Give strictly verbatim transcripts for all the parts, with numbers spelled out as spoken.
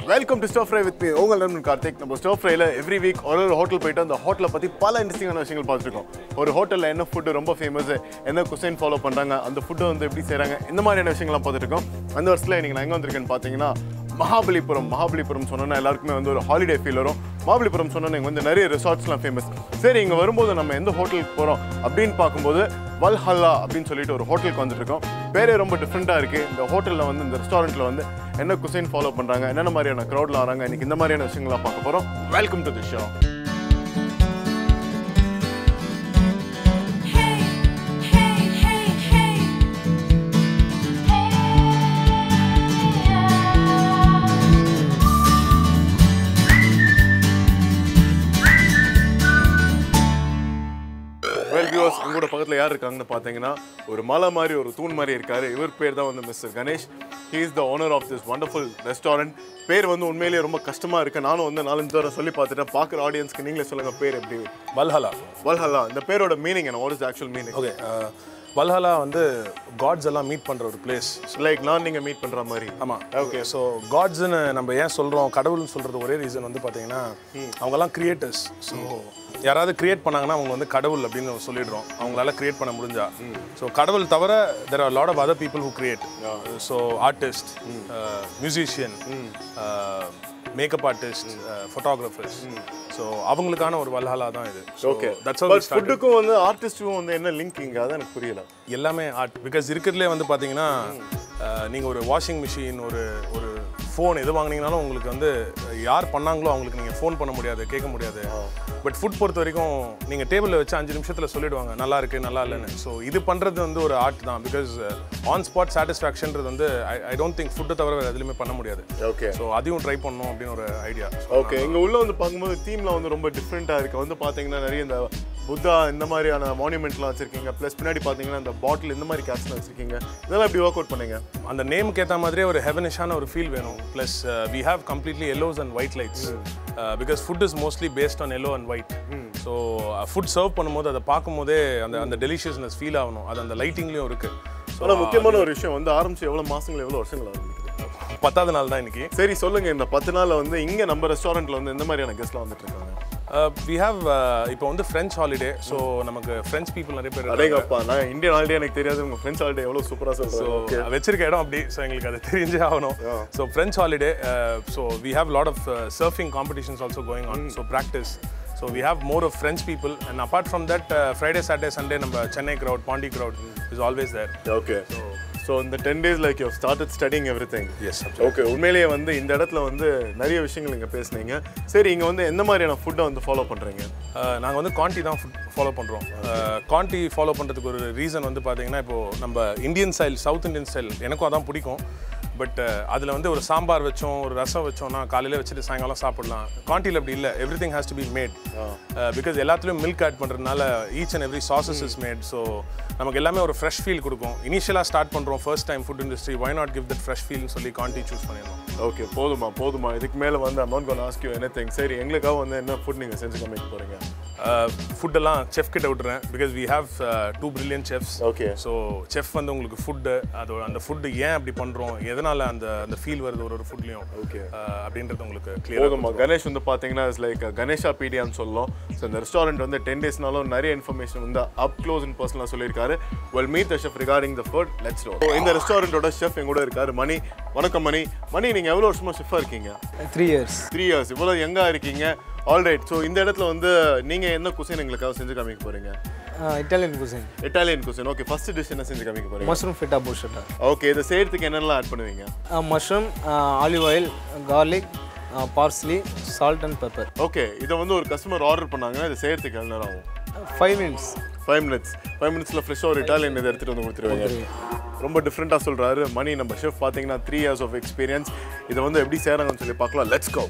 Welcome to Stir Fry with me. உங்கள் நண்பன் கார்த்திக். நம்ம Stir Fryல every week ஒரு ஒரு ஹோட்டல் போயிட்டு அந்த ஹோட்டலை பற்றி பல இன்ட்ரெஸ்டிங்கான விஷயங்கள் பார்த்துருக்கோம். ஒரு ஹோட்டலில் என்ன ஃபுட்டு ரொம்ப ஃபேமஸ், என்ன குசைன் ஃபாலோ பண்ணுறாங்க, அந்த ஃபுட்டு வந்து எப்படி செய்கிறாங்க, இந்த மாதிரியான விஷயங்கள்லாம் பார்த்துட்டு இருக்கோம். அந்த வருஷத்தில் நீங்கள் நான் எங்கே வந்திருக்கேன்னு பார்த்தீங்கன்னா மகாபலிபுரம். மகாபலிபுரம் சொன்னோன்னா எல்லாருக்குமே வந்து ஒரு ஹாலிடே ஃபீல் வரும். மகாபலிபுரம் சொன்னோன்னா இங்கே வந்து நிறைய ரிசார்ட்ஸ்லாம் ஃபேமஸ். சரி, இங்கே வரும்போது நம்ம எந்த ஹோட்டலுக்கு போகிறோம் அப்படின்னு பார்க்கும்போது வல்ஹல்லா அப்படின்னு சொல்லிட்டு ஒரு ஹோட்டலுக்கு வந்துட்டு இருக்கோம். பேரே ரொம்ப டிஃப்ரெண்ட்டாக இருக்குது. இந்த ஹோட்டலில் வந்து இந்த ரெஸ்டாரண்ட்டில் வந்து என்ன குசைன் ஃபாலோ பண்ணுறாங்க, என்னென்ன மாதிரியான க்ரௌடில் வராங்க, இன்றைக்கி இந்த மாதிரியான விஷயங்கள்லாம் பார்க்க போகிறோம். Welcome to the show. எங்களோட பக்கத்தில் யார் இருக்காங்கன்னு பார்த்தீங்கன்னா ஒரு மலை மாதிரி ஒரு தூண் மாதிரி இருக்காரு. இவர் பேர் தான் வந்து mister Ganesh. He is the owner of this wonderful restaurant. பேர் வந்து உண்மையிலேயே ரொம்ப கஷ்டமாக இருக்குது. நானும் வந்து நாலஞ்சு தடவை சொல்லி பார்த்துட்டேன். பார்க்குற ஆடியன்ஸ்க்கு நீங்களே சொல்லுங்கள் பேர் எப்படி? வல்ஹல்லா. வல்ஹல்லா, இந்த பேரோட மீனிங் என்ன? What is actual meaning? Okay, Valhalla வந்து காட்ஸ் எல்லாம் மீட் பண்ணுற ஒரு பிளேஸ். லைக் நான் நீங்கள் மீட் பண்ணுற மாதிரி. ஆமாம். ஓகே, ஸோ காட்ஸ்ன்னு நம்ம ஏன் சொல்கிறோம் கடவுள்னு சொல்கிறது ஒரே ரீசன் வந்து பார்த்தீங்கன்னா அவங்கெல்லாம் கிரியேட்டர்ஸ். ஸோ யாராவது கிரியேட் பண்ணாங்கன்னா அவங்க வந்து கடவுள் அப்படின்னு சொல்லிடுறோம், அவங்களால கிரியேட் பண்ண முடிஞ்சா. ஸோ கடவுள் தவிர there are lot of other people who create. So artist, musician, makeup artist, photographers. So அவங்களுக்கான ஒரு வல்ஹல்லா தான் இது. ஓகே, பட் ஃபுட்டுக்கும் வந்து ஆர்டிஸ்ட்டுக்கும் வந்து என்ன லிங்க் இங்கே? அதான் எனக்கு புரியல. எல்லாமே ஆர்ட். பிகாஸ் இருக்கிறதுலே வந்து பார்த்தீங்கன்னா நீங்கள் ஒரு வாஷிங் மிஷின், ஒரு ஒரு ஃபோன் எது வாங்கினீங்கனாலும் உங்களுக்கு வந்து யார் பண்ணாங்களோ அவங்களுக்கு நீங்கள் ஃபோன் பண்ண முடியாது, கேட்க முடியாது. பட் ஃபுட் பொறுத்த வரைக்கும் நீங்கள் டேபிளில் வச்சு அஞ்சு நிமிஷத்தில் சொல்லிவிடுவாங்க நல்லா இருக்குது நல்லா இல்லைன்னு. ஸோ இது பண்ணுறது வந்து ஒரு ஆர்ட் தான். பிகாஸ் ஆன் ஸ்பாட் சாட்டிஸ்ஃபேக்ஷன்றது வந்து ஐ ஐ டோன்ட் திங்க் ஃபுட்டை தவிர வேறு எதுலையுமே பண்ண முடியாது. ஓகே, ஸோ அதையும் ட்ரை பண்ணணும் அப்படின்னு ஒரு ஐடியா. ஓகே, இங்கே உள்ள வந்து பார்க்கும்போது தீம்லாம் வந்து ரொம்ப டிஃப்ரெண்ட்டாக இருக்குது. வந்து பார்த்தீங்கன்னா நிறைய இந்த புத்தா இந்த மாதிரியான மானுமெண்ட்லாம் வச்சுருக்கீங்க. ப்ளஸ் பின்னாடி பார்த்தீங்கன்னா இந்த பாட்டில் இந்த மாதிரி கேட்ஸ்லாம் வச்சுருக்கீங்க. இதெல்லாம் எப்படி ஒர்க் அவுட் பண்ணீங்க? அந்த நேமுக்கு ஏற்ற மாதிரியே ஒரு ஹெவனிஷான ஒரு ஃபீல் வேணும். Plus we have completely yellows and white lights. Because food is mostly based on yellow and white. So food serve பண்ணும்போது அதை பார்க்கும்போதே அந்த அந்த டெலிஷியஸ்னஸ் ஃபீல் ஆகணும். அது அந்த லைட்டிங்லேயும் இருக்குது. ஆனால் முக்கியமான ஒரு விஷயம் வந்து ஆரம்பிச்சு எவ்வளோ மாதங்கள் எவ்வளோ வருஷங்கள் ஆரம்பிக்குது? பத்தாவது நாள் தான் இன்னைக்கு. சரி சொல்லுங்கள், இந்த பத்து நாளில் வந்து இங்கே நம்ம ரெஸ்டாரண்ட்டில் வந்து எந்த மாதிரியான கெஸ்ட்லாம் வந்துட்டு இருக்காங்க? வி ஹேவ் இப்போ வந்து ஃப்ரெஞ்ச் ஹாலிடே. ஸோ நமக்கு ஃப்ரெஞ்ச் பீப்புள் நிறைய பேர். அதேங்கப்பா, நான் இந்தியன் ஹாலிடே எனக்கு தெரியாது, உங்கள் ஃப்ரெஞ்ச் ஹாலிடே எவ்வளோ சூப்பராக சொல்கிறோம். ஸோ வச்சிருக்க இடம் அப்படி. ஸோ எங்களுக்கு அது தெரிஞ்சே ஆகணும். So French holiday. So we have lot of surfing competitions also going on. So practice. So we have more of French people, and apart from that, uh, Friday, Saturday, Sunday, number Chennai crowd, Pondi crowd is always there. Okay. So, so in the ten days, like you have started studying everything. Yes. Absolutely. Okay. உண்மையிலேயே வந்து இந்த இடத்துல வந்து நிறைய விஷயங்கள் இங்கே பேசுனீங்க. சரி, இங்கே வந்து எந்த மாதிரியான ஃபுட்டை வந்து ஃபாலோ பண்ணுறீங்க? நாங்கள் வந்து காண்டி தான் ஃபுட் ஃபாலோ பண்ணுறோம். காண்டி ஃபாலோ பண்ணுறதுக்கு ஒரு ரீசன் வந்து பார்த்தீங்கன்னா இப்போது நம்ம Indian style, south Indian style எனக்கும் அதான் பிடிக்கும். பட் அதில் வந்து ஒரு சாம்பார் வச்சோம், ஒரு ரசம் வச்சோம்னா காலையில் வச்சுட்டு சாயங்காலம் சாப்பிடலாம். காண்டியில் அப்படி இல்லை. Everything has to be made. Because எல்லாத்துலேயும் மில்க் ஆட் பண்ணுறதுனால each and every sauces is made. So நமக்கு எல்லாமே ஒரு ஃப்ரெஷ் ஃபீல் கொடுக்கும். இனிஷியலாக ஸ்டார்ட் பண்ணுறோம் first time food industry, why not give that fresh ஃபீல்னு சொல்லி காண்டி சூஸ் பண்ணிடணும். ஓகே, போதுமா போதுமா இதுக்கு மேலே வந்து I'm not going to ask you anything. சரி, எங்களுக்காக வந்து என்ன ஃபுட் நீங்கள் செஞ்சு காமிக்க போகிறீங்க? ஃபுட்டெல்லாம் செஃப் கிட்ட விட்டுறேன். Because we have two brilliant chefs. Okay. So chef வந்து உங்களுக்கு ஃபுட்டு அது அந்த ஃபுட்டு ஏன் அப்படி பண்ணுறோம், எதனால் அந்த அந்த ஃபீல் வருது ஒரு ஒரு ஃபுட்லேயும், ஓகே அப்படின்றது உங்களுக்கு கிளியர். போதுமா. கணேஷ் வந்து பார்த்தீங்கன்னா இஸ் லைக் கணேஷா பீடியான்னு சொல்லலாம். ஸோ இந்த ரெஸ்டாரண்ட் வந்து டென் டேஸ்னாலும் நிறைய இன்ஃபர்மேஷன் வந்து அப் க்ளோஸ் அண்ட் பர்சனலாக சொல்லியிருக்காரு. Well meet the chef regarding the food. Let's go. இந்த ரெஸ்டாரண்ட்டோட ஷெஃப் எங்கூட இருக்காரு மணி. வணக்கம் மணி. மணி, நீங்கள் எவ்வளோ வருஷமாக ஷெஃபாக இருக்கீங்க? Three years. த்ரீ இயர்ஸ் இவ்வளோ யங்காக இருக்கீங்க. ஆல்ரைட். ஸோ இந்த இடத்துல வந்து நீங்கள் என்ன குசைன் எங்களுக்காக செஞ்சு காமிக்க போகிறீங்க? Italian cuisine. Italian cuisine. Okay, first dish என்ன செஞ்சு காமிக்க போகிறீங்க? மஷ்ரூம் ஃபிட்டா புஷட்டா. ஓகே, இதை செய்கிறதுக்கு என்னென்னலாம் ஆட் பண்ணுவீங்க? Mushroom, olive oil, garlic, parsley, salt and pepper. Okay, இதை வந்து ஒரு கஸ்டமர் ஆர்டர் பண்ணாங்கன்னா இதை செய்கிறதுக்கு எவ்வளோ நேரம் ஆகும்? Five minutes. Five minutes five மினிட்ஸில் ஃப்ரெஷ்ஷாக ஒரு இட்டாலியன் இதை எடுத்துகிட்டு வந்து கொடுத்துருவாங்க. ரொம்ப டிஃப்ரெண்ட்டாக சொல்கிறாரு மணி. நம்ம ஷெஃப் பார்த்தீங்கன்னா த்ரீ இயர்ஸ் ஆஃப் எக்ஸ்பீரியன்ஸ். இதை வந்து எப்படி செய்கிறாங்கன்னு சொல்லி பார்க்கலாம். Let's go.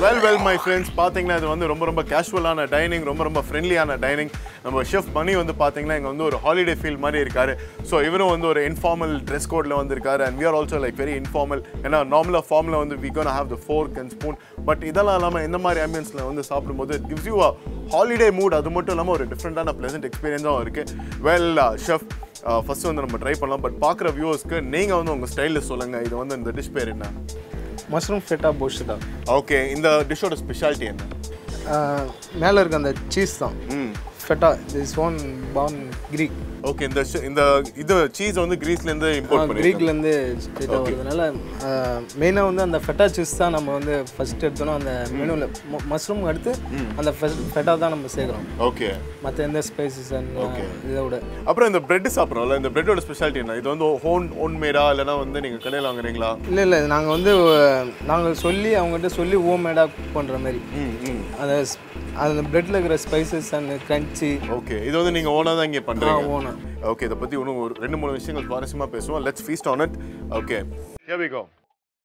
Well well my friends, பார்த்தீங்கன்னா இது வந்து ரொம்ப ரொம்ப கேஷுவலான டைனிங், ரொம்ப ரொம்ப ஃப்ரெண்ட்லியான டைனிங். நம்ம ஷெஃப் மணி வந்து பார்த்தீங்கன்னா இங்கே வந்து ஒரு ஹாலிடே ஃபீல் மாதிரி இருக்காரு. ஸோ இவரும் வந்து ஒரு இன்ஃபார்மல் ட்ரெஸ் கோடில் வந்திருக்காரு. And we are also like very informal. ஏன்னா நார்மலாக ஃபார்மில் வந்து we gonna have the fork and spoon. But இதெல்லாம் இல்லாமல் இந்த மாதிரி ஆம்பியன்ஸில் வந்து சாப்பிடும்போது it gives you a holiday mood. அது மட்டும் இல்லாமல் ஒரு டிஃப்ரெண்ட்டான ப்ளசன்ட் எக்ஸ்பீரியன்ஸாகவும் இருக்குது. வெல் ஷெஃப், ஃபஸ்ட்டு வந்து நம்ம ட்ரை பண்ணலாம். பட் பார்க்குற வியூவர்ஸ்க்கு நீங்கள் வந்து உங்கள் ஸ்டைலில் சொல்லுங்கள், இது வந்து இந்த டிஷ் பேர் என்ன? மஷ்ரூம் ஃபெட்டா போஷ் தான். ஓகே, இந்த டிஷ்ஷோட ஸ்பெஷாலிட்டி என்ன? மேலே இருக்க அந்த சீஸ் தான் feta. This one born Greek. Okay, இந்த இந்த இது சீஸ் வந்து கிரீஸ்லேருந்து இம்போர்ட் பண்ணி கிரீக்லேருந்து ஸ்ட்ரெயிட்டாக வருதுனால மெயினாக வந்து அந்த ஃபெட்டா சீஸ் தான் நம்ம வந்து ஃபஸ்ட்டு எடுத்தோன்னா அந்த மெனுவில் மஷ்ரூம் அடுத்து அந்த ஃபெட்டா தான் நம்ம சேர்க்குறோம். ஓகே, மற்ற எந்த ஸ்பைசஸ் அண்ட் இதை விட. அப்புறம் இந்த பிரெட் சாப்பிட்றோம்ல, இந்த பிரெட்டோட ஸ்பெஷாலிட்டி என்ன? இது வந்து ஹோன் ஹோன் மேடா இல்லைனா வந்து நீங்கள் கடையில் வாங்குறீங்களா? இல்லை இல்லை, நாங்கள் வந்து நாங்கள் சொல்லி அவங்ககிட்ட சொல்லி ஹோம் மேடாக குக் பண்ணுற மாதிரி. அந்த அந்த பிரெட்டில் இருக்கிற ஸ்பைசஸ் அண்ட் கிரன்ச்சி. ஓகே, இது வந்து நீங்கள் ஓனாக தான் இங்கே பண்ணுறீங்க? ஓனா. ஓகே, இதை பற்றி இன்னும் ஒரு ரெண்டு மூணு விஷயங்கள் சுவாரஸ்யமாக பேசுவோம். Let's feast on it. Okay, here we go.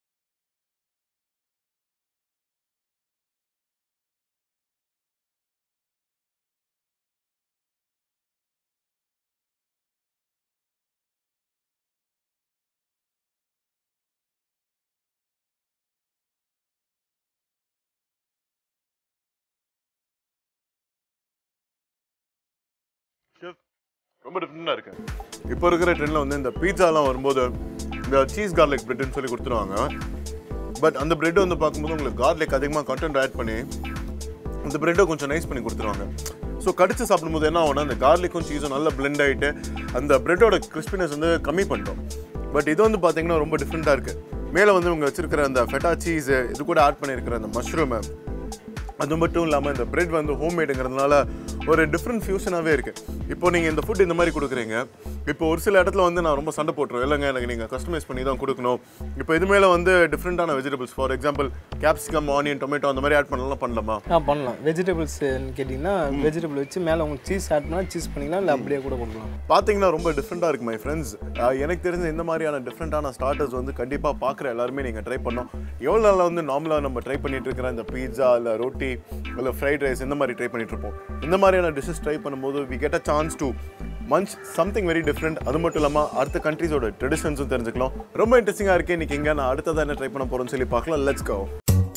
ரொம்ப டிஃப்ரெண்டாக இருக்கு. இப்போ இருக்கிற ட்ரெண்டில் வந்து இந்த பீட்சாலாம் வரும்போது இந்த சீஸ் கார்லிக் பிரெட்னு சொல்லி கொடுத்துருவாங்க. பட் அந்த பிரெட் வந்து பார்க்கும்போது உங்களுக்கு கார்லிக் அதிகமாக கண்டென்ட் ஆட் பண்ணி அந்த பிரெட்டை கொஞ்சம் நைஸ் பண்ணி கொடுத்துருவாங்க. ஸோ கடிச்சு சாப்பிடும்போது என்ன ஆகும்னா அந்த கார்லிக்கும் சீஸும் நல்லா பிளெண்ட் ஆகிட்டு அந்த பிரெட்டோட கிறிஸ்பினஸ் வந்து கம்மி பண்ணிட்டோம். பட் இது வந்து பார்த்தீங்கன்னா ரொம்ப டிஃப்ரெண்ட்டாக இருக்குது. மேலே வந்து இவங்க வச்சிருக்கிற அந்த ஃபெட்டா சீஸு, இது கூட ஆட் பண்ணியிருக்கிற அந்த மஷ்ரூமு, அது மட்டும் இல்லாமல் இந்த பிரெட் வந்து ஹோம்மேடுங்கிறதுனால ஒரு டிஃப்ரெண்ட் ஃபியூஷனாகவே இருக்குது. இப்போ நீங்கள் இந்த ஃபுட் இந்த மாதிரி கொடுக்குறீங்க. இப்போ ஒரு சில இடத்துல வந்து நான் ரொம்ப சண்டை போட்டுருவேன், இல்லைங்க எனக்கு நீங்கள் கஸ்டமைஸ் பண்ணி தான் கொடுக்கணும். இப்போ இது மேலே வந்து டிஃப்ரெண்ட்டான vegetables, for example capsicum, onion, tomato அந்த மாதிரி ஆட் பண்ணலாம் பண்ணலாமா? ஆ பண்ணலாம். வெஜிடபிள்ஸ்ன்னு கேட்டிங்கன்னா வெஜிடபிள் வச்சு மேலே உங்களுக்கு சீஸ் ஆட் பண்ணால் சீஸ் பண்ணிக்கலாம், இல்லை அப்படியே கூட கொடுக்கலாம். பார்த்தீங்கன்னா ரொம்ப டிஃப்ரெண்ட்டாக இருக்குது மை ஃப்ரெண்ட்ஸ். எனக்கு தெரிஞ்ச இந்த மாதிரியான டிஃப்ரெண்ட்டான ஸ்டார்டர்ஸ் வந்து கண்டிப்பாக பார்க்குற எல்லாருமே நீங்கள் ட்ரை பண்ணோம். எவ்வளோ நாளில் வந்து நார்மலாக நம்ம ட்ரை பண்ணிட்டு இருக்கிற இந்த பீட்சா இல்லை ரொட்டி இல்லை ஃப்ரைட் ரைஸ் இந்த மாதிரி ட்ரை பண்ணிட்டு இருப்போம். இந்த மாதிரியான டிஷ்ஷஸ் ட்ரை பண்ணும்போது we get a chance to munch something very different. அது மட்டும் இல்லாமல் அடுத்த கண்ட்ரீஸோட ட்ரெடிஷன்ஸும் தெரிஞ்சுக்கலாம். ரொம்ப இன்ட்ரெஸ்டிங்காக இருக்குது. இன்றைக்கி எங்கே நான் அடுத்ததாக என்ன ட்ரை பண்ண போகிறோம்னு சொல்லி பார்க்கலாம். Let's go.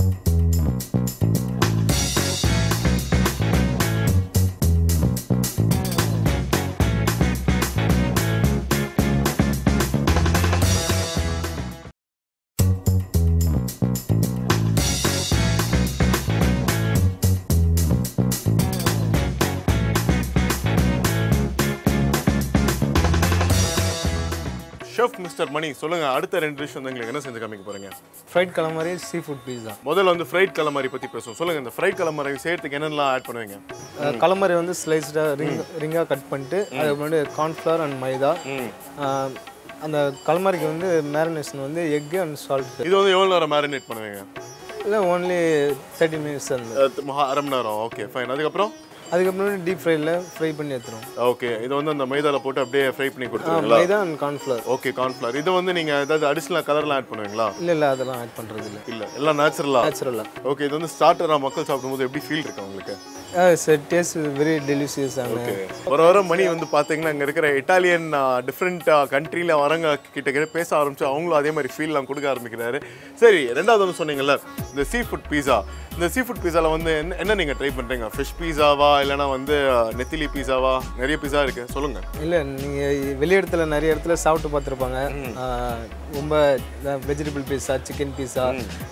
Chef mister Mani, சொல்லுங்க, அடுத்த ரெண்டு டிஷ் வந்து எங்களுக்கு என்ன செஞ்சு காமிக்க போறீங்க? Fried calamari, seafood pizza. முதல்ல வந்து ஃப்ரைட் கலமாரி பத்தி பேசுவோம். சொல்லுங்க, இந்த ஃப்ரைட் கலமாரி செய்யறதுக்கு என்னெல்லாம் ஆட் பண்ணுவீங்க? கலமாரி வந்து ஸ்லைஸ்டா ரிங் ரிங்கா கட் பண்ணிட்டு அதுக்கு முன்னாடி கார்ன்ஃப்ளவர் அண்ட் மைதா. அந்த கலமாரிக்கு வந்து மேரினேஷன் வந்து எக் அண்ட் சால்ட். இது வந்து எவ்வளவு நேரம் மேரினேட் பண்ணுவீங்க? இல்லை ஒன்லி தேர்ட்டி மினிட்ஸ் அந்த அரை மணி நேரம். Okay fine. அதுக்கப்புறம் அதுக்கப்புறம் டீப் ஃப்ரைல ஃப்ரை பண்ணி எடுத்துரும். ஓகே, இது வந்து அந்த மைதால போட்டு அப்படியே ஃப்ரை பண்ணி கொடுத்துருவீங்களா? Maida and cornflour. Okay, cornflour. இது வந்து நீங்க ஏதாவது அடிஷனல் கலர்லாம் ஆட் பண்ணுவீங்களா? இல்ல இல்ல, அதெல்லாம் ஆட் பண்றது இல்ல. இல்ல, எல்லாம் நேச்சுரலா. நேச்சுரலா. ஓகே, இது வந்து ஸ்டார்டரா மக்கள் சாப்பிடும்போது எப்படி ஃபீல் இருக்கு உங்களுக்கு? Sir taste very delicious. Okay, ஒரு வாரம் மணி வந்து பார்த்தீங்கன்னா அங்கே இருக்கிற இட்டாலியன் டிஃப்ரெண்ட் கண்ட்ரியில் வரவங்க கிட்ட கிட்ட பேச ஆரம்பிச்சு அவங்களும் அதே மாதிரி ஃபீல்லாம் கொடுக்க ஆரம்பிக்கிறாரு. சரி, ரெண்டாவது ஒன்று சொன்னீங்கல்ல, இந்த சீ ஃபுட் பீஸா. இந்த சீ ஃபுட் பீஸாவில் வந்து என்ன என்ன நீங்கள் ட்ரை பண்ணுறீங்க? ஃபிஷ் பீஸாவா இல்லைனா வந்து நெத்திலி பீஸாவா? நிறைய பீஸா இருக்குது, சொல்லுங்கள். இல்லை, நீங்கள் வெளி இடத்துல நிறைய இடத்துல சாப்பிட்டு பார்த்துருப்பாங்க. ரொம்ப vegetable pizza, chicken pizza,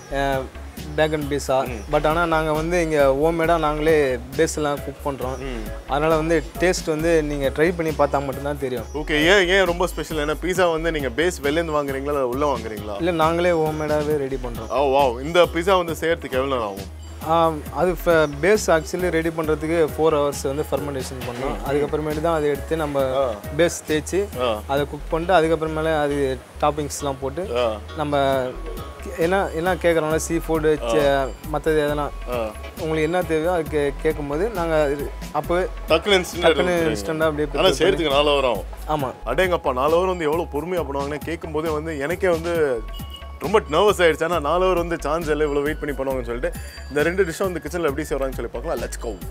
bacon pizza. But ஆனால் நாங்கள் வந்து இங்கே ஹோம்மேடாக நாங்களே பேஸ்லாம் குக் பண்ணுறோம். அதனால் வந்து டேஸ்ட் வந்து நீங்கள் ட்ரை பண்ணி பார்த்தா மட்டும்தான் தெரியும். ஓகே, ஏன் ஏன் ரொம்ப ஸ்பெஷல்? ஏன்னா பீஸா வந்து நீங்கள் பேஸ் வெளிலேருந்து வாங்குறீங்களா இல்லை உள்ளே வாங்குறீங்களா? இல்லை, நாங்களே ஹோம்மேடாகவே ரெடி பண்ணுறோம். Oh wow. இந்த பீஸா வந்து செய்யறதுக்கு எவ்வளோ நேரம் ஆகும்? அது பேஸ் ஆக்சுவலி ரெடி பண்ணுறதுக்கு ஃபோர் ஹவர்ஸ் வந்து ஃபர்மெண்டேஷன் பண்ணோம். அதுக்கப்புறமேட்டு தான் அதை எடுத்து நம்ம பேஸ் தேய்ச்சி அதை குக் பண்ணிட்டு அதுக்கப்புறமேலே அது டாப்பிங்ஸ்லாம் போட்டு நம்ம என்ன என்ன கேட்குறோம்ல, சீ ஃபுட்டு மற்றது எதனா உங்களுக்கு என்ன தேவையோ அது கே கேட்கும்போது நாங்கள் அப்போவே டக்குன்னு டக்குன்னு இன்ஸ்டண்ட்டாக அப்படியே. ஆனால் செய்யறதுக்கு நாலு ஹவர் ஆகும். ஆமாம். அடேங்கப்பா, நாலு ஹவர் வந்து எவ்வளோ பொறுமையாக பண்ணுவாங்கன்னு கேட்கும்போதே வந்து எனக்கே வந்து ரொம்ப நர்வஸ் ஆயிடுச்சு. ஆனால் நாலு ஹவர் வந்து சான்ஸ் இல்லை இவ்வளோ வெயிட் பண்ணி பண்ணுவாங்கன்னு சொல்லிட்டு இந்த ரெண்டு டிஷ்ஷும் வந்து கிச்சனில் எப்படி செய்வாங்கன்னு சொல்லி பார்க்கலாம். Let's go.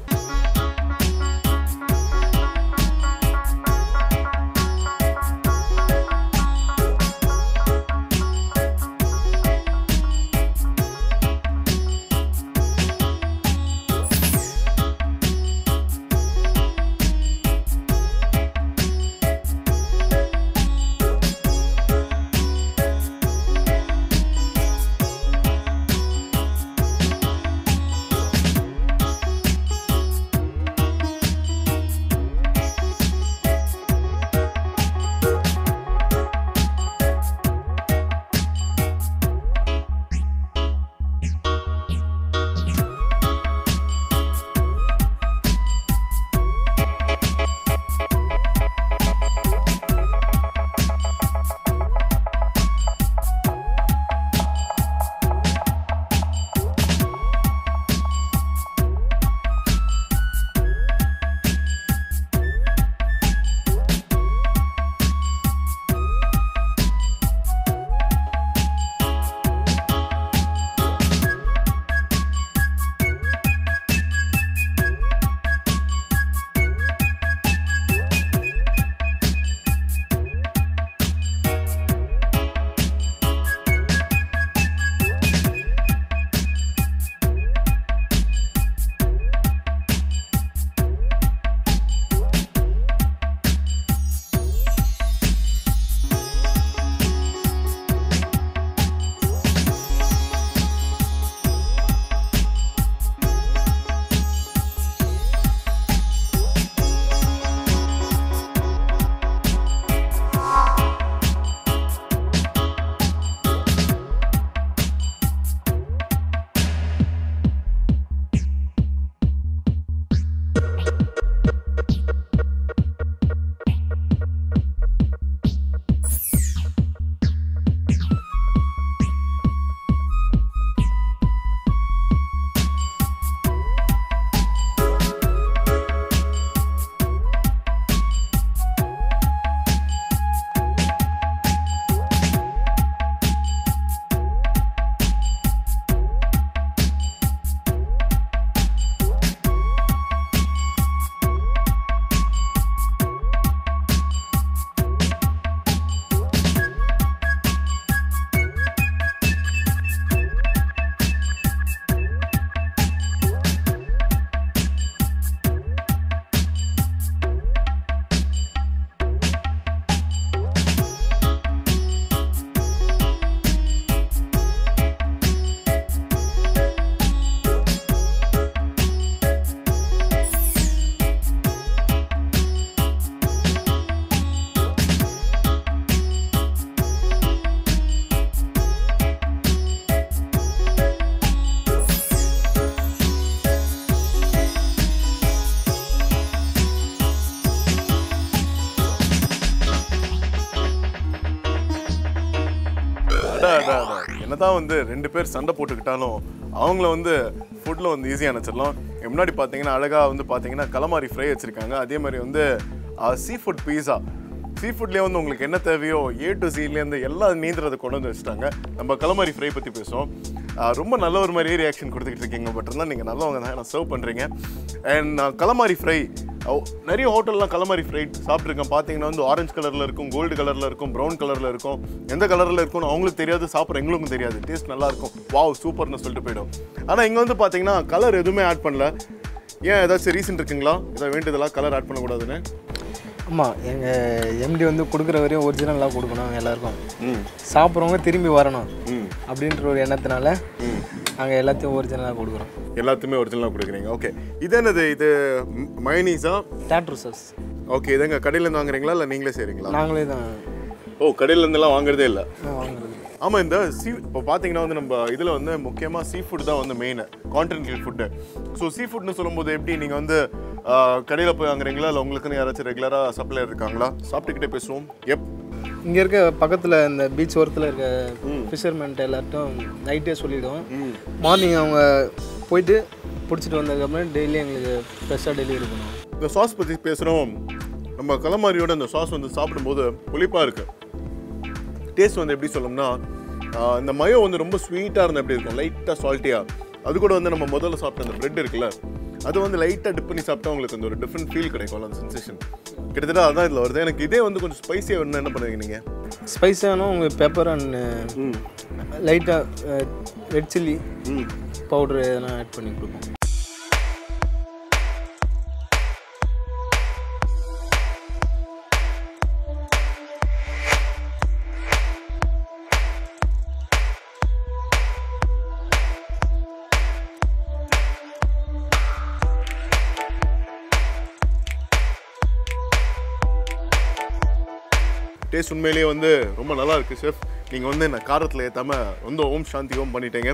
என்னதான் வந்து ரெண்டு பேர் சண்டை போட்டுக்கிட்டாலும் அவங்கள வந்து ஃபுட்டில் வந்து ஈஸியாக நினச்சிடலாம். முன்னாடி பார்த்தீங்கன்னா அழகாக வந்து பார்த்தீங்கன்னா கலமாரி ஃப்ரை வச்சுருக்காங்க. அதே மாதிரி வந்து சீ ஃபுட் பீஸா, சீ ஃபுட்லேயே வந்து உங்களுக்கு என்ன தேவையோ ஏ டு சீலேருந்து எல்லா நீந்திரத்தை கொண்டு வந்து வச்சுட்டாங்க. நம்ம கலமாரி ஃப்ரை பற்றி பேசுவோம். ரொம்ப நல்ல ஒரு மாதிரியே ரியாக்ஷன் கொடுத்துக்கிட்டு இருக்கீங்க. பட் இருந்தால் நீங்கள் நல்லவங்க தான், நான் சர்வ் பண்ணுறீங்க. அண்ட் கலமாரி ஃப்ரை நிறைய ஹோட்டல்லாம் கலமாரி ஃப்ரை சாப்பிட்ருக்கேன். பார்த்தீங்கன்னா வந்து ஆரஞ்சு கலரில் இருக்கும், கோல்டு கலரில் இருக்கும், ப்ரௌன் கலரில் இருக்கும். எந்த கலரில் இருக்கும்னு அவங்களுக்கு தெரியாது, சாப்பிட்ற எங்களுக்கும் தெரியாது. டேஸ்ட் நல்லாயிருக்கும், வாவ் சூப்பர்னு சொல்லிட்டு போய்டும். ஆனால் இங்கே வந்து பார்த்தீங்கன்னா கலர் எதுவுமே ஆட் பண்ணல. ஏன் ஏதாச்சும் ரீசன் இருக்குங்களா? ஏதாவது வேண்டியதெல்லாம் கலர் ஆட் பண்ணக்கூடாதுன்னு? ஆமாம், எங்கள் எம்டி வந்து கொடுக்குற வரையும் ஒரிஜினலாக கொடுக்கணும் எல்லாருக்கும். சாப்பிட்றவங்க திரும்பி வரணும் அப்படின்ற ஒரு எண்ணத்தினால நாங்கள் எல்லாத்தையும் ஒரிஜினலாக கொடுக்குறோம். எல்லாத்தையுமே ஒரிஜினலாக கொடுக்குறீங்க. ஓகே, இது என்னது? இது மயோனீஸா? டேட்ரு சாஸ். ஓகே, இது எங்கள் கடையிலேருந்து வாங்குறீங்களா இல்லை நீங்களே செய்கிறீங்களா? நாங்களே தான். ஓ, கடையிலேருந்துலாம் வாங்குறதே இல்லை? வாங்குறது. ஆமாம், இந்த சீ இப்போ பார்த்தீங்கன்னா வந்து நம்ம இதில் வந்து முக்கியமாக சீ ஃபுட் தான் வந்து main continental food. So sea ஃபுட்னு சொல்லும்போது எப்படி நீங்கள் வந்து கடையில் போய் வாங்குறீங்களா இல்லை உங்களுக்குன்னு யாராச்சும் ரெகுலராக சப்ளையர் இருக்காங்களா? சாப்பிட்டுக்கிட்டே பேசுவோம். எப் இங்கே இருக்க பக்கத்தில் இந்த பீச் ஓரத்தில் இருக்க ஃபிஷர்மேன்ட்டு எல்லார்ட்டும் நைட்டே சொல்லிவிடுவோம். மார்னிங் அவங்க போயிட்டு பிடிச்சிட்டு வந்ததுக்கப்புறம் டெய்லி எங்களுக்கு ஃப்ரெஷ்ஷாக டெலிவரி பண்ணுவோம். இந்த சாஸ் பற்றி பேசுகிறோம். நம்ம கலமாரியோட இந்த சாஸ் வந்து சாப்பிடும்போது புளிப்பாக இருக்குது. டேஸ்ட் வந்து எப்படி சொல்லணும்னா இந்த மயோ வந்து ரொம்ப ஸ்வீட்டாக இருந்தால் எப்படி இருக்கும், லைட்டாக சால்ட்டியாக. அது கூட வந்து நம்ம முதல்ல சாப்பிட்ட அந்த பிரெட் இருக்குல்ல, அது வந்து லைட்டாக டிப் பண்ணி சாப்பிட்டா உங்களுக்கு அந்த ஒரு டிஃப்ரெண்ட் ஃபீல் கிடைக்கும், அந்த சென்சேஷன். கிட்டத்தட்ட அதான் இதில் வருது. எனக்கு இதே வந்து கொஞ்சம் ஸ்பைஸியாக வேணும்னா என்ன பண்ணுவீங்க நீங்கள்? ஸ்பைஸானும் உங்கள் பெப்பர் அண்ட் லைட்டாக ரெட் சில்லி பவுட்ரு இதெல்லாம் ஆட் பண்ணி கொடுப்போம். டேஸ்ட் உண்மையிலேயே வந்து ரொம்ப நல்லா இருக்குது ஷெஃப். நீங்கள் வந்து என்ன காரத்தில் ஏற்றாமல் வந்து ஓம் சாந்தி ஓம் பண்ணிட்டீங்க.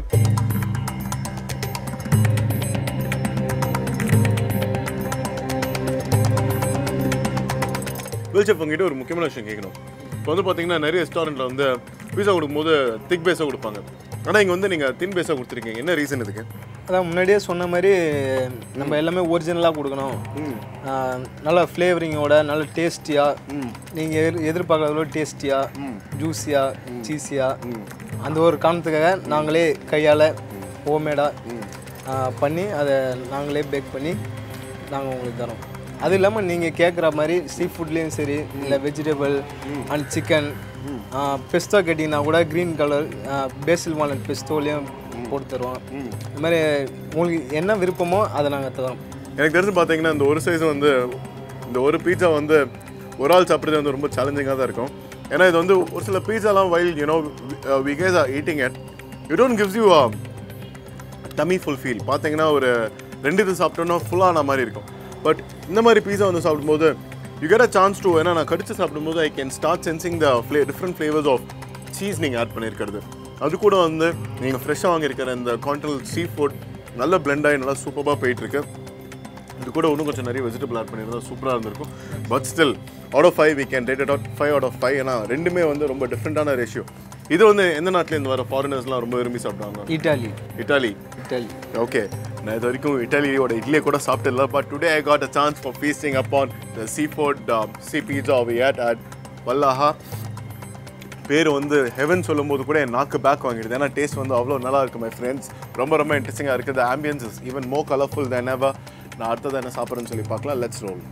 வெல் ஷெஃப், உங்ககிட்ட ஒரு முக்கியமான விஷயம் கேட்கணும். இப்போ வந்து பார்த்தீங்கன்னா நிறைய ரெஸ்டாரண்ட்டில் வந்து பீஸா கொடுக்கும்போது திக் பேஸாக கொடுப்பாங்க. ஆனால் இங்கே வந்து நீங்கள் தின் பேஸாக கொடுத்துருக்கீங்க. என்ன ரீசன் இதுக்கு? அதான் முன்னாடியே சொன்ன மாதிரி நம்ம எல்லாமே ஒரிஜினலாக கொடுக்கணும், நல்ல ஃப்ளேவரிங்கோட நல்ல டேஸ்டியாக, நீங்கள் எதிர் எதிர்பார்க்கறதோட டேஸ்டியாக ஜூஸியாக சீஸியாக அந்த ஒரு காரணத்துக்காக நாங்களே கையால் ஹோம்மேடாக பண்ணி அதை நாங்களே பேக் பண்ணி நாங்கள் உங்களுக்கு தரோம். அது இல்லாமல் நீங்கள் கேட்குற மாதிரி சீ ஃபுட்லேயும் சரி இல்லை வெஜிடபிள் அண்ட் சிக்கன் பெஸ்டோ கேட்டிங்கன்னா கூட க்ரீன் கலர் பேசில் வால்நட் பெஸ்டோலையும் போட்டு தருவோம். இந்த மாதிரி உங்களுக்கு என்ன விருப்பமோ அதை நாங்கள் தரோம். எனக்கு தெரிஞ்சு பார்த்தீங்கன்னா இந்த ஒரு சைஸ் வந்து இந்த ஒரு பீட்சா வந்து ஒரு ஆள் சாப்பிட்றது வந்து ரொம்ப சேலஞ்சிங்காக தான் இருக்கும். ஏன்னா இது வந்து ஒரு சில பீட்சாலாம் while you know we guys are eating it, you don't gives you tummy full feel. பார்த்தீங்கன்னா ஒரு ரெண்டு இது சாப்பிட்டோன்னா ஃபுல்லான மாதிரி இருக்கும். பட் இந்த மாதிரி பீஸா வந்து சாப்பிடும்போது you get a chance to, ஏன்னா நான் கடிச்சு சாப்பிடும்போது I can start sensing the flay different flavours of cheese நீங்கள் ஆட் பண்ணியிருக்கிறது. அது கூட வந்து நீங்கள் ஃப்ரெஷ்ஷாக வாங்கியிருக்கிற இந்த கான்டினென்டல் சீ ஃபுட் நல்ல பிளெண்ட் ஆகி நல்லா சூப்பராக போயிட்டுருக்கு. இது கூட இன்னும் கொஞ்சம் நிறைய வெஜிடபிள் ஆட் பண்ணியிருந்தா சூப்பராக இருந்திருக்கும். But still out of five we can rate it out five out of five. ஏன்னா ரெண்டுமே வந்து ரொம்ப டிஃப்ரெண்ட்டான ரேஷியோ. இது வந்து எந்த நாட்டிலேருந்து வர ஃபாரினர்ஸ்லாம் ரொம்ப விரும்பி சாப்பிடுவாங்க? இட்டாலி. Italy Italy okay. நான் இது வரைக்கும் இட்டாலியோட இட்லியை கூட சாப்பிட்டு, but today I got a chance for feasting upon the seafood sea pizza we had at Valhalla. பேர் வந்து ஹெவன் சொல்லும் போது கூட என் நாக்கு பேக் வாங்கிடுது. ஏன்னா டேஸ்ட் வந்து அவ்வளோ நல்லா இருக்குது மை ஃப்ரெண்ட்ஸ். ரொம்ப ரொம்ப இன்ட்ரெஸ்டிங்காக இருக்குது. The ambience is even more colourful than ever. நான் அடுத்தது என்ன சாப்பிட்றேன்னு சொல்லி பார்க்கலாம். Let's role.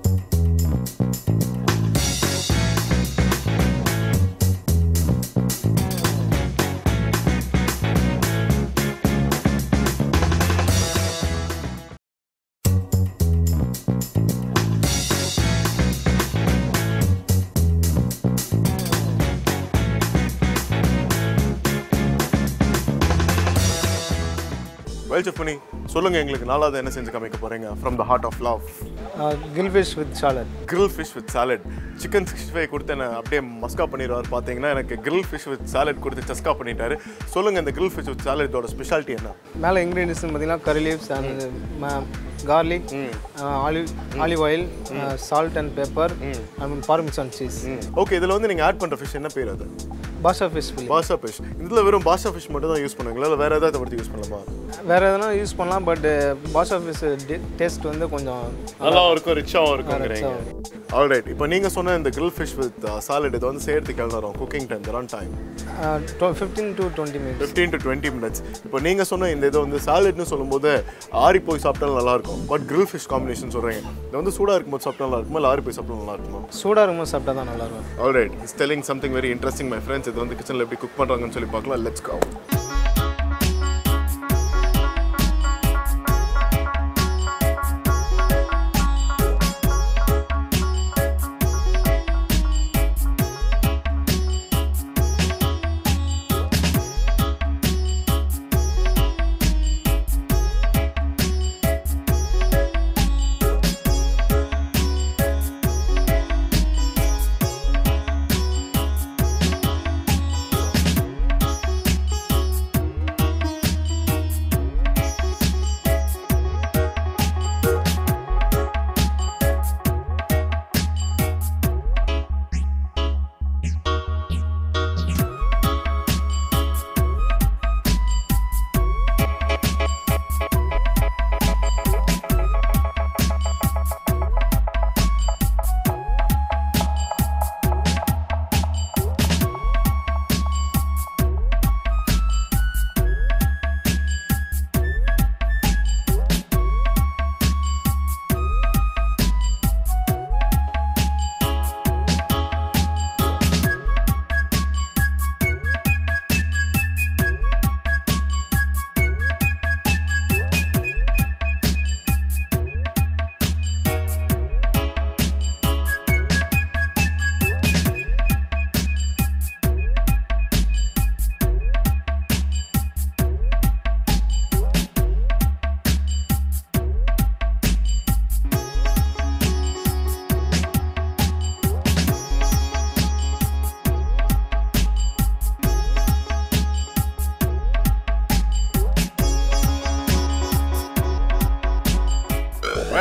வெல் செஃப் பண்ணி சொல்லுங்கள் எங்களுக்கு நாலாவது என்ன செஞ்சு காமிக்க போகிறீங்க from the heart of love? Grill fish with salad. Grill fish with salad. Chicken sixty five கொடுத்து என்ன அப்படியே மஸ்கா பண்ணிடுவார். பார்த்தீங்கன்னா எனக்கு கிரில் ஃபிஷ் வித் சாலட் கொடுத்து சஸ்கா பண்ணிட்டாரு. சொல்லுங்கள் இந்த கிரில் ஃபிஷ் வித் சாலட்டோட ஸ்பெஷாலிட்டி என்ன? மேலே இன்க்ரீடியன்ஸ் பார்த்தீங்கன்னா curry leaves and garlic, uh, olive olive oil, uh, salt and pepper, and parmesan cheese. Okay, இதில் வந்து நீங்கள் ஆட் பண்ணுற ஃபிஷ் என்ன பேர்? அது பாஷா ஃபிஷ். பாஷா ஃபிஷ். இதில் வெறும் பாஷா ஃபிஷ் மட்டும் தான் யூஸ் பண்ணுவீங்களா இல்லை வேறு ஏதாவது பற்றி யூஸ் பண்ணலாமா? வேறு எதனா யூஸ் பண்ணலாம், பட் பாஷா ஃபிஷ் டேஸ்ட் வந்து கொஞ்சம் நல்லா இருக்கும், ரிச்சாகவும் இருக்குங்கிறீங்க. ஆல்ரைட், இப்போ நீங்கள் சொன்ன இந்த கிரில் ஃபிஷ் வித் சாலட் இதை வந்து செய்யறதுக்கு எவ்வளோ வரும்? குக்கிங் டைம் தரான் time fifteen to twenty minutes fifteen to twenty minutes. இப்போ நீங்கள் சொன்ன இந்த இதை வந்து சாலட்னு சொல்லும்போது ஆறி போய் சாப்பிட்டாலும் நல்லாயிருக்கும். பட் கிரில் ஃபிஷ் காம்பினேஷன் சொல்கிறீங்க, இது வந்து சூடாக இருக்கும்போது சாப்பிட்டா நல்லா இருக்குமா இல்லை ஆறி போய் சாப்பிட்டா நல்லா இருக்குமா? சூடாக இருக்கும்போது சாப்பிட்டா தான் நல்லாயிருக்கும். Alright, it's telling something very interesting my friends. இது வந்து கிச்சனில் எப்படி குக் பண்ணுறாங்கன்னு சொல்லி பார்க்கலாம். Let's go.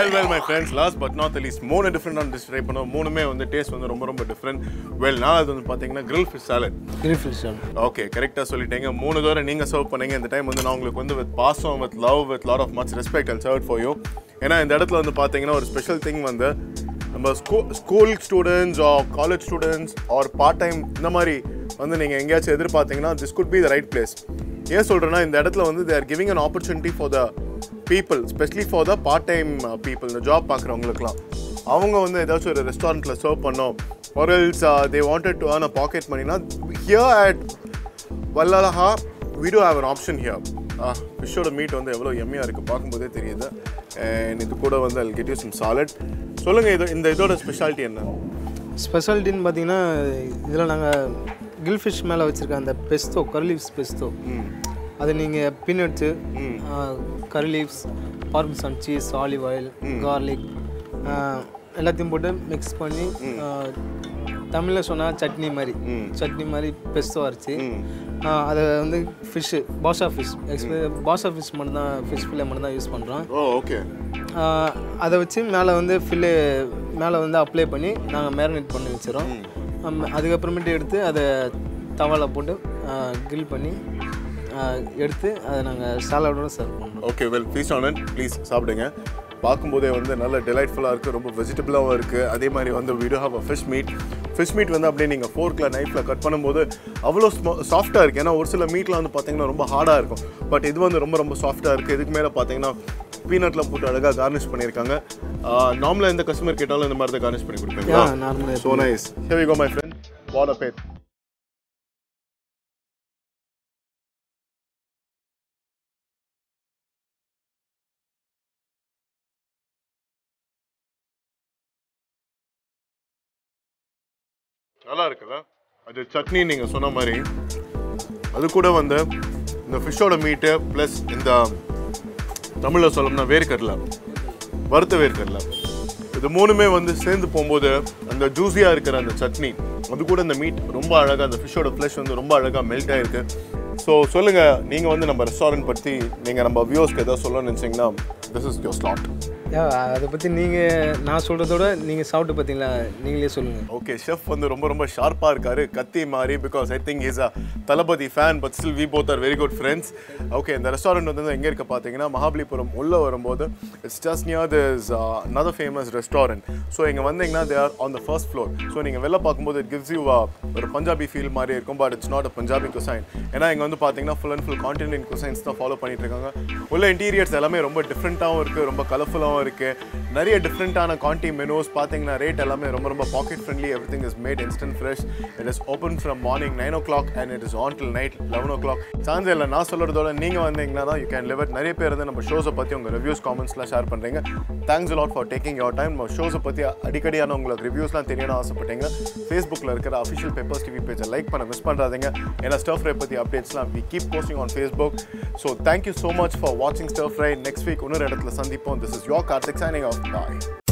Well, well, my friends, last but not the least, மூணு டிஃப்ரெண்டான டிஷ் ட்ரை பண்ணோம். மூணுமே வந்து டேஸ்ட் வந்து ரொம்ப ரொம்ப டிஃப்ரெண்ட். வெல், நான் அது வந்து பார்த்தீங்கன்னா grill fish salad. grill fish salad. Okay, கரெக்டாக சொல்லிட்டீங்க. மூணு தடவை நீங்கள் சர்வ் பண்ணீங்க. இந்த டைம் வந்து நான் உங்களுக்கு வந்து வித் பாசம், with love, with lot of much respect and serve for you. ஏன்னா இந்த இடத்துல வந்து பார்த்தீங்கன்னா ஒரு ஸ்பெஷல் திங் வந்து நம்ம ஸ்கூ school students or college students or part time இந்த மாதிரி வந்து நீங்கள் எங்கேயாச்சும் எதிர்பார்த்தீங்கன்னா this good be the right place. ஏன் சொல்கிறேன்னா இந்த இடத்துல வந்து they are giving an opportunity for the people, specially for the part time people, இந்த ஜாப் பார்க்குறவங்களுக்குலாம். அவங்க வந்து ஏதாச்சும் ஒரு ரெஸ்டாரண்ட்டில் சர்வ் பண்ணோம், or else uh, they wanted to earn a pocket money. Now, here at Vallalaha, we do have an option here. Ah, fish-oda meat வந்து எவ்வளோ எம்மியாக இருக்குது பார்க்கும்போதே தெரியுது. அண்ட் இது கூட வந்து I'll get you some salad. சொல்லுங்கள், இது இந்த இதோட ஸ்பெஷாலிட்டி என்ன? ஸ்பெஷாலிட்டின்னு பார்த்தீங்கன்னா இதில் நாங்கள் கில் ஃபிஷ் மேலே வச்சுருக்க அந்த பெஸ்தோ, கரி லீவ்ஸ் பெஸ்தோ, அது நீங்கள் peanuts, curry leaves, parmesan cheese, olive oil, garlic எல்லாத்தையும் போட்டு மிக்ஸ் பண்ணி தமிழில் சொன்னால் சட்னி மாதிரி சட்னி மாதிரி பெஸ்தோ அரைச்சி அதை வந்து ஃபிஷ்ஷு பாஷா ஃபிஷ் எக்ஸ்பெ பாஷா ஃபிஷ் மட்டும் தான் ஃபிஷ் ஃபில்லே மட்டும் தான் யூஸ் பண்ணுறோம். Oh okay. அதை வச்சு மேலே வந்து ஃபில்லே மேலே வந்து அப்ளை பண்ணி நாங்கள் மேரினேட் பண்ணி வச்சிடறோம். அதுக்கப்புறமேட்டு எடுத்து அதை தவாவில் போட்டு கிரில் பண்ணி எடுத்து அதை நாங்கள் சாலடோடு சர்வ் பண்ணுறோம். Okay, well, feast on it, please சாப்பிடுங்க. பார்க்கும்போதே வந்து நல்ல டிலைட்ஃபுல்லாக இருக்குது, ரொம்ப வெஜிடபிளாகவும் இருக்குது. அதே மாதிரி வந்து we do have a fish meat. Fish meat வந்து அப்படியே நீங்கள் ஃபோர்க்கில் நைஃப்பில் கட் பண்ணும்போது அவ்வளோ சாஃப்ட்டாக இருக்குது. ஏன்னா ஒரு சில மீட்டில் வந்து பார்த்தீங்கன்னா ரொம்ப ஹார்டாக இருக்கும், பட் இது வந்து ரொம்ப ரொம்ப சாஃப்ட்டாக இருக்குது. இதுக்கு மேலே பார்த்தீங்கன்னா பீனட்டில் போட்டு அழகாக கார்னிஷ் பண்ணியிருக்காங்க. நார்மலாக எந்த கஸ்டமர் கேட்டாலும் இந்த மாதிரி தான் கார்னிஷ் பண்ணி கொடுப்பீங்களா? நார்மலாக. So nice. Here we go my friend. What a bad. நல்லா இருக்குல்ல? அது சட்னி நீங்கள் சொன்ன மாதிரி அது கூட வந்து இந்த ஃபிஷ்ஷோட மீட்டு ப்ளஸ் இந்த தமிழில் சொல்லணும்னா வேர்க்கடலை, வறுத்த வேர்க்கடலை, இது மூணுமே வந்து சேர்ந்து போகும்போது அந்த ஜூஸியாக இருக்கிற அந்த சட்னி, அது கூட இந்த மீட் ரொம்ப அழகாக, அந்த ஃபிஷ்ஷோட ஃப்ளஷ் வந்து ரொம்ப அழகாக மெல்ட் ஆகிருக்கு. ஸோ சொல்லுங்கள், நீங்கள் வந்து நம்ம ரெஸ்டாரண்ட் பற்றி நீங்கள் நம்ம வியூவர்ஸ்க்கு எதாவது சொல்லணும்னு நினச்சிங்கன்னா திஸ் இஸ் யோர் ஸ்லாட். அதை பற்றி நீங்கள் நான் சொல்கிறதோட நீங்கள் சாப்பிட்டு பார்த்தீங்களா, நீங்களே சொல்லுங்கள். ஓகே, ஷெஃப் வந்து ரொம்ப ரொம்ப ஷார்ப்பாக இருக்காரு, கத்தி மாதிரி. Because I think is a Thalapathy fan, but still we both are very good friends. Okay, இந்த ரெஸ்டாரண்ட் வந்து எங்கே இருக்க பார்த்தீங்கன்னா மகாபலிபுரம் உள்ளே வரும்போது it's just near this another famous restaurant. So இங்கே வந்தீங்கன்னா they are on the first floor. So நீங்கள் வெளில பார்க்கும்போது இட் கிவ்ஸ் யூ ஒரு பஞ்சாபி ஃபீல் மாதிரி இருக்கும், but it's not a Punjabi cuisine. ஏன்னா இங்கே வந்து பார்த்தீங்கன்னா full and full continent cuisines தான் ஃபாலோ பண்ணிட்டு இருக்காங்க. உள்ள இன்டீரியர்ஸ் எல்லாமே ரொம்ப டிஃப்ரெண்ட்டாகவும் இருக்குது, ரொம்ப கலர்ஃபுல்லாகவும் இருக்குது. நிறைய டிஃப்ரெண்ட்டான கான்டி மெனூஸ் பார்த்தீங்கன்னா ரேட் எல்லாமே ரொம்ப ரொம்ப pocket friendly. Everything is made instant fresh. It is open from morning nine o'clock and it is on till night eleven o'clock. Chance இல்லை, நான் சொல்கிறதோட நீங்கள் வந்தீங்கன்னா தான் யூ கேன் லிவ் இட். நிறைய பேர் வந்து நம்ம ஷோஸை பற்றி உங்கள் ரிவ்யூஸ் காமெண்ட்ஸ்லாம் ஷேர் பண்ணுறீங்க. Thanks a lot for taking your time. நம்ம ஷோஸை பற்றி அடிக்கடியான உங்களுக்கு ரிவ்யூஸ்லாம் தெரியணும்னு ஆசைப்பட்டீங்க. ஃபேஸ்புக்கில் இருக்கிற அஃபிஷியல் பெப்பர்ஸ் டிவி பேஜை லைக் பண்ண மிஸ் பண்ணுறாதீங்க. ஏன்னா ஸ்டர் ஃப்ரை பற்றி அப்டேட்ஸ்லாம் we keep posting on Facebook. So thank you so much for வாட்சிங் ஸ்டர் ஃப்ரை. நெக்ஸ்ட் வீக் இன்னொரு இடத்துல சந்திப்போம். This is your Karthik signing off. Bye.